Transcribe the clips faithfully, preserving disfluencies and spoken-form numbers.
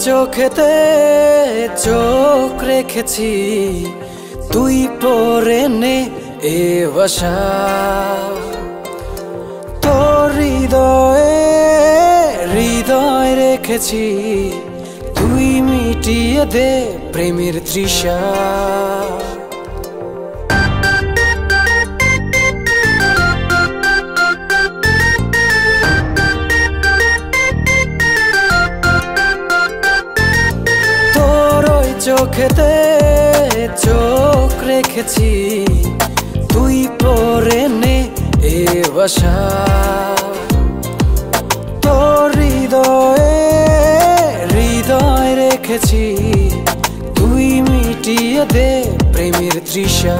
চোখেতে চোখ রেখেছি, তুই পরে নে এ ভাষা। তোর হৃদয়ে হৃদয় রেখেছি, তুই মিটিয়ে দে প্রেমের তৃষা। চোখেতে চোখ রেখেছি, তুই পরে নে এ ভাষা। তোর হৃদয়ে হৃদয় রেখেছি, তুই মিটিয়ে দে প্রেমের তৃষা।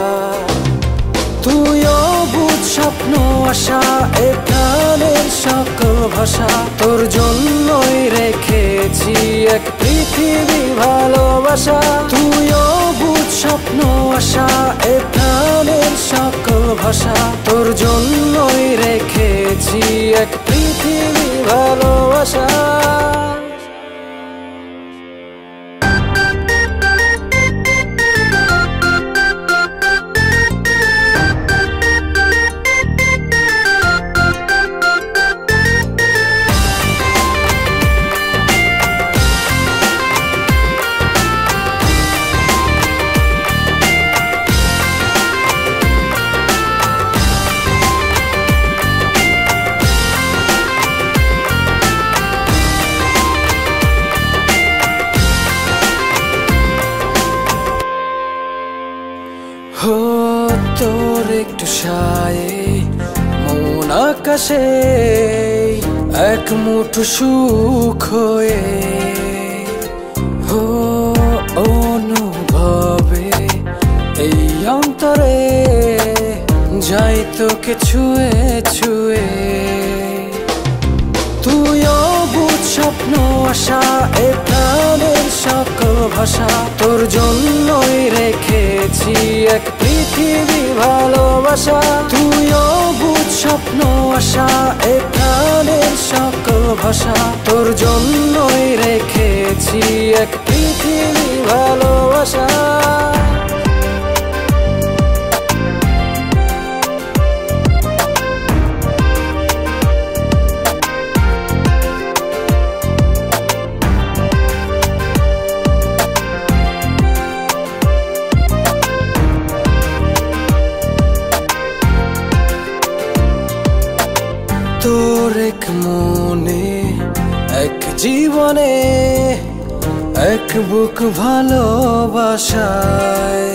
তুইও বুঝ স্বপ্ন আশা, এ প্রাণের সকল ভাষা। তোর জন্যই রেখেছি এক পৃথিবী ভালোবাসা। তুইও বুঝ স্বপ্ন আশা, এ প্রাণের সকল ভাষা। তোর জন্যই রেখেছি এক পৃথিবী ভালোবাসা। হো তোর একটু সায়ে মন আকাশে এক মুঠো সুখ হয়ে। হো অনুভবে এই অন্তরে যাই তোকে ছুঁয়ে ছুঁয়ে। তুইও বুঝ স্বপ্ন আশা, এ প্রাণের সকল ভাষা। তোর জন্যই রেখেছি এক পৃথিবী ভালোবাসা। তুইও বুঝ স্বপ্ন আশা, এ প্রাণের সকল ভাষা। তোর জন্যই রেখেছি এক পৃথিবী ভালোবাসা। তোর এক মনে এক জীবনে এক বুক ভালোবাসায়।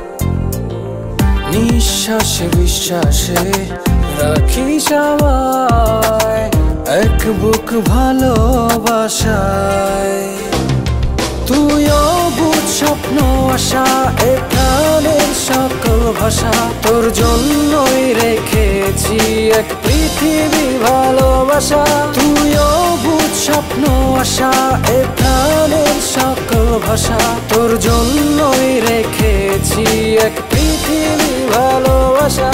নিঃশ্বাসে বিশ্বাসে রাখিস আমায় এক বুক ভালোবাসায়। তুইও বুঝ স্বপ্ন আশা, এ প্রাণের সকল ভাষা। তোর জন্যই রেখেছি এক পৃথিবী ভালোবাসা। তুইও বুঝ স্বপ্ন আশা, এ প্রাণের সকল ভাষা। তোর জন্যই রেখেছি এক পৃথিবী ভালোবাসা।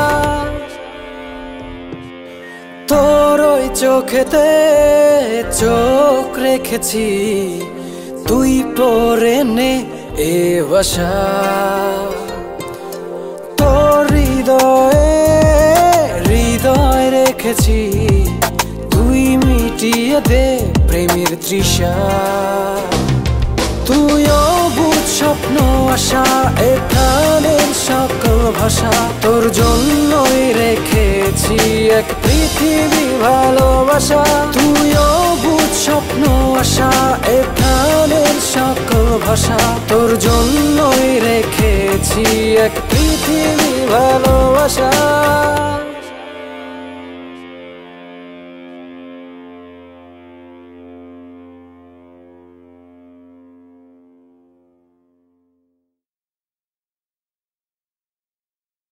তোর ওই চোখেতে চোখ রেখেছি, তুই পরে নে এ ভাষা। তোর হৃদয়ে হৃদয় রেখেছি, তুই মিটিয়ে দে প্রেমের তৃষা। তুইও বুঝ স্বপ্ন আশা, এ প্রাণের সকল ভাষা। তোর জন্যই রেখেছি এক পৃথিবী ভালোবাসা। তুইও বুঝ স্বপ্ন আশা, এ প্রাণের সকল ভাষা। তোর জন্যই রেখেছি এক পৃথিবী ভালোবাসা।